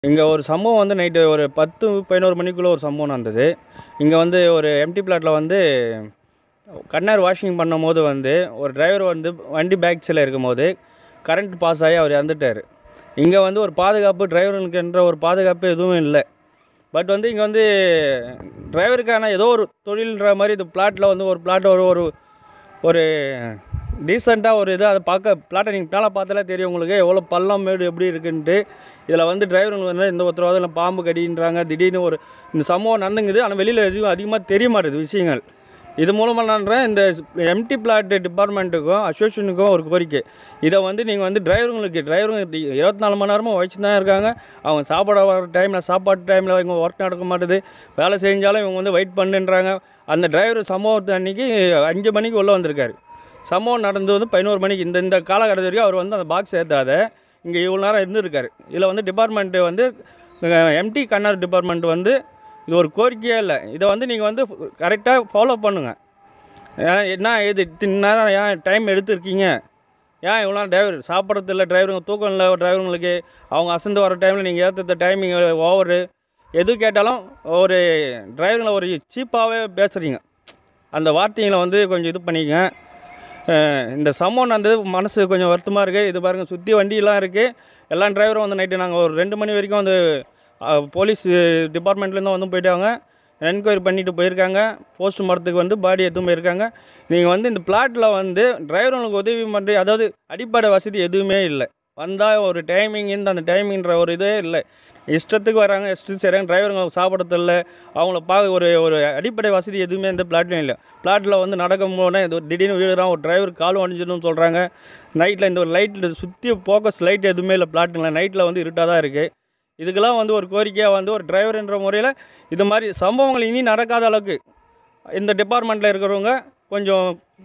இங்கே ஒரு சம்பவம் வந்து நைட்டு ஒரு 10-11 மணிக்குள்ளே ஒரு சம்பவம் நடந்தது. இங்கே வந்து ஒரு எம்டி பிளாட்டில் வந்து கண்ணார் வாஷிங் பண்ணும்போது வந்து ஒரு டிரைவர் வந்து வண்டி பேக் சைடில் இருக்கும்போது கரண்ட் பாஸ் ஆகி அவர் இறந்துட்டார். இங்கே வந்து ஒரு பாதுகாப்பு டிரைவருக்குன்ற ஒரு பாதுகாப்பு எதுவும் இல்லை. பட் வந்து இங்கே வந்து டிரைவருக்கான ஏதோ ஒரு தொழில்ன்ற மாதிரி இந்த பிளாட்டில் வந்து ஒரு பிளாட் ஒரு ஒரு டீசெண்டாக ஒரு இது அதை பார்க்க பிளாட்டை நீங்கள் மேலே பார்த்தாலே தெரியும் உங்களுக்கு எவ்வளோ பள்ளம் மேடு எப்படி இருக்குன்ட்டு. இதில் வந்து டிரைவருங்க வந்து இந்த உத்தரவாதம் இல்லை பாம்பு கடின்றாங்க. திடீர்னு ஒரு இந்த சம்பவம் நடந்துங்குது. ஆனால் வெளியில் எதுவும் அதிகமாக தெரிய மாட்டேது விஷயங்கள். இது மூலமாக நான் இந்த எம்டி பிளாட் டிபார்ட்மெண்ட்டுக்கும் அசோசியேஷனுக்கும் ஒரு கோரிக்கை. இதை வந்து நீங்கள் வந்து டிரைவருங்க 24 மணி நேரமும் வச்சு தான் இருக்காங்க. அவங்க சாப்பாடு வர டைமில் சாப்பாட்டு டைமில் இவங்க ஒர்க் நடக்க மாட்டுது. வேலை செஞ்சாலும் இவங்க வந்து வெயிட் பண்ணுன்றாங்க. அந்த டிரைவர் சம்பவத்து அன்றைக்கி 5 மணிக்கு உள்ளே வந்திருக்காரு. சம்பவம் நடந்து வந்து 11 மணிக்கு இந்த காலகட்டத்து வரைக்கும் அவர் வந்து அந்த பாக்ஸ் ஏற்றாத இங்கே இவ்வளோ நேரம் இருந்துருக்காரு. இதில் வந்து டிபார்ட்மெண்ட்டு வந்து எம்டி கண்ணார் டிபார்ட்மெண்ட் வந்து இது ஒரு கோரிக்கையே இல்லை. இதை வந்து நீங்கள் வந்து கரெக்டாக ஃபாலோ பண்ணுங்கள். என்ன இது நேரம் ஏன் டைம் எடுத்துருக்கீங்க? ஏன் இவ்வளோ டிரைவர் சாப்பிட்றது இல்லை, டிரைவருங்க தூக்கம் இல்லை, டிரைவருங்களுக்கு அவங்க அசந்து வர டைமில் நீங்கள் ஏற்ற டைமிங் ஓவரு எது கேட்டாலும் ஒரு டிரைவருங்களை ஒரு சீப்பாகவே பேசுகிறீங்க. அந்த வார்த்தைகளை வந்து கொஞ்சம் இது பண்ணிக்கங்க. இந்த சம்பவம் நடந்தது மனசு கொஞ்சம் வருத்தமாக இருக்குது. இது பாருங்கள் சுற்றி வண்டியெலாம் இருக்குது. எல்லா டிரைவரும் வந்து நைட்டு நாங்கள் ஒரு 2 மணி வரைக்கும் வந்து போலீஸ் டிபார்ட்மெண்ட்லேருந்து வந்து போயிட்டாங்க. என்கொயரி பண்ணிவிட்டு போயிருக்காங்க. போஸ்ட் மார்ட்டத்துக்கு வந்து பாடி எடுத்துன்னு போயிருக்காங்க. நீங்கள் வந்து இந்த பிளாட்டில் வந்து டிரைவர்களுக்கு உதவி பண்ணுற அதாவது அடிப்படை வசதி எதுவுமே இல்லை. வந்தால் ஒரு டைமிங் அந்த டைமிங்கிற ஒரு இதே இல்லை. இஷ்டத்துக்கு வராங்க, இஷ்டத்துக்கு செய்கிறாங்க. டிரைவருங்க சாப்பிட்றது இல்லை. அவங்கள பார்க்க ஒரு அடிப்படை வசதி எதுவுமே இந்த பிளாட்லையும் இல்லை. பிளாட்டில் வந்து நடக்கும் போனால் இது திடீர்னு வீடுறான். ஒரு டிரைவர் காலும் அணிஞ்சிடணும்னு சொல்கிறாங்க. நைட்டில் இந்த ஒரு லைட்டில் சுற்றி ஃபோக்கஸ் லைட் எதுவுமே இல்லை பிளாட்டுங்களா. நைட்டில் வந்து இருட்டாக தான் இருக்குது. இதுக்கெல்லாம் வந்து ஒரு கோரிக்கையாக வந்து ஒரு டிரைவர்ன்ற முறையில் இது மாதிரி சம்பவங்கள் இனி நடக்காத அளவுக்கு இந்த டிபார்ட்மெண்ட்டில் இருக்கிறவங்க கொஞ்சம்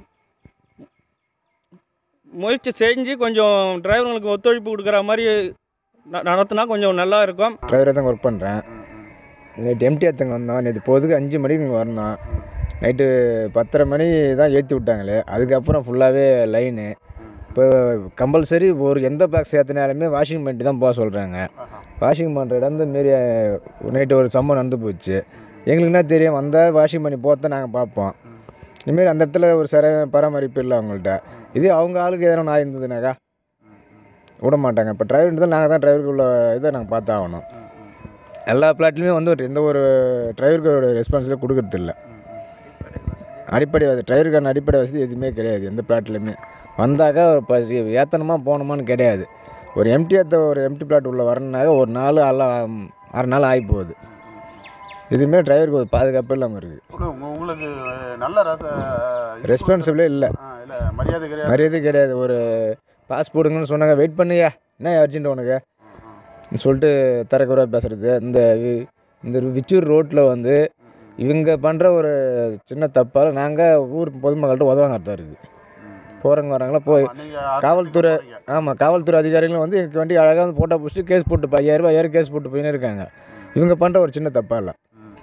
முயற்சி செஞ்சு கொஞ்சம் டிரைவர்களுக்கு ஒத்துழைப்பு கொடுக்குற மாதிரி நடத்தினா கொஞ்சம் நல்லா இருக்கும். டிரைவராக தான் ஒர்க் பண்ணுறேன். நைட்டு எம்டி ஏற்றுங்க வந்தோம். நேற்று போகிறதுக்கு 5 மணிக்கு இங்கே வரணும். நைட்டு 10:30 மணி தான் ஏற்றி விட்டாங்களே. அதுக்கப்புறம் ஃபுல்லாகவே லைனு. இப்போ கம்பல்சரி ஒரு எந்த பாக்ஸ் ஏற்றினாலுமே வாஷிங் பண்ணிட்டு தான் போக சொல்கிறாங்க. வாஷிங் பண்ணுற இடம் இந்த மாரி நைட்டு ஒரு சம்பவம் நடந்து போச்சு. எங்களுக்கு என்ன தெரியும், வந்தால் வாஷிங் பண்ணி போகிறத நாங்கள் பார்ப்போம். இதுமாரி அந்த இடத்துல ஒரு சரியான பராமரிப்பு இல்லை அவங்கள்ட்ட. இதே அவங்க ஆளுக்கு எதனா நான் இருந்ததுனாக்கா விட மாட்டாங்க. இப்போ டிரைவர் தான் நாங்கள் தான் டிரைவருக்கு உள்ள இதை நாங்கள் பார்த்தாகணும். எல்லா பிளாட்லையுமே வந்து எந்த ஒரு டிரைவருக்கு ஒரு ரெஸ்பான்சிபிலிட்டி கொடுக்கறதில்ல. அடிப்படை டிரைவருக்கான அடிப்படை வசதி எதுவுமே கிடையாது எந்த பிளாட்லையுமே. வந்தாக்கா ஏற்றணுமா போகணுமான்னு கிடையாது. ஒரு எம்டி பிளாட் உள்ளே வரணுனாக்க ஒரு 6 நாள் ஆகி போகுது. இதுவுமே டிரைவருக்கு ஒரு பாதுகாப்பு இல்லாமல் இருக்குது. உங்களுக்கு நல்ல ரெஸ்பான்சிபிளே இல்லை, மரியாதை கிடையாது. ஒரு பாஸ்போர்ட்டுங்கன்னு சொன்னாங்க, வெயிட் பண்ணியா என்ன அர்ஜென்ட் உனக்கு சொல்லிட்டு தரக்குறையாக பேசுகிறது. இந்த விச்சூர் ரோட்டில் வந்து இவங்க பண்ணுற ஒரு சின்ன தப்பால் நாங்கள் ஊர் பொதுமக்கள்கிட்ட உதவாங்க இருக்குது. போகிறவங்க வராங்களா போய் காவல்துறை காவல்துறை அதிகாரிகளும் வந்து எனக்கு வண்டி அழகாக வந்து போட்டோ பிடிச்சிட்டு கேஸ் போட்டு 5000 ரூபாய் கேஸ் போட்டு போயின்னு இருக்காங்க. இவங்க பண்ணுற ஒரு சின்ன தப்பா இல்லை.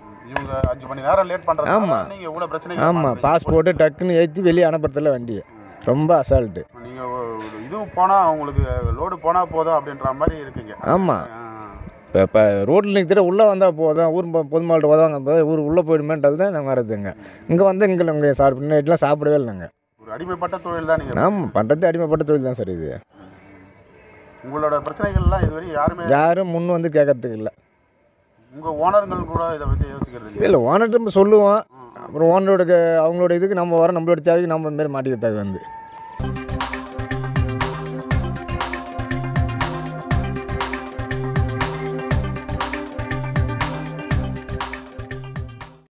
ஆமாம் பாஸ்போர்ட்டு டக்குன்னு ஏற்றி வெளியே அனுப்புறதில்ல வண்டியை. ரொம்ப அசால்ட்டு. இதுவும் போனால் அவங்களுக்கு லோடு போனால் போதும் அப்படின்ற மாதிரி இருக்குங்க. ஆமாம், இப்போ ரோட்டில் நிற்கிற உள்ளே வந்தால் போதும், ஊர் பொதுமக்கள்கிட்ட உதவாங்க ஊர் உள்ளே போயிடுமேன்றது தான் நாங்கள் வரதுங்க. இங்கே வந்து இங்கே நைட்லாம் சாப்பிடவே இல்லைங்க. ஒரு அடிமைப்பட்ட தொழில் தான் நீங்கள். ஆமாம், பண்ணுறது அடிமைப்பட்ட தொழில் தான் சார் இது. உங்களோட பிரச்சனைகள்லாம் இதுவரை யாரும் முன் வந்து கேட்கறதுக்கு இல்லை. உங்கள் ஓனர்கள் கூட இதை பற்றி யோசிக்கிறது இல்லை. ஓனர்கிட்ட நம்ம சொல்லுவோம். அப்புறம் ஓனரோட அவங்களோட இதுக்கு நம்ம வர நம்மளோட தேவைக்கு நம்ம மாரி மாட்டிக்கிறதுக்கு வந்து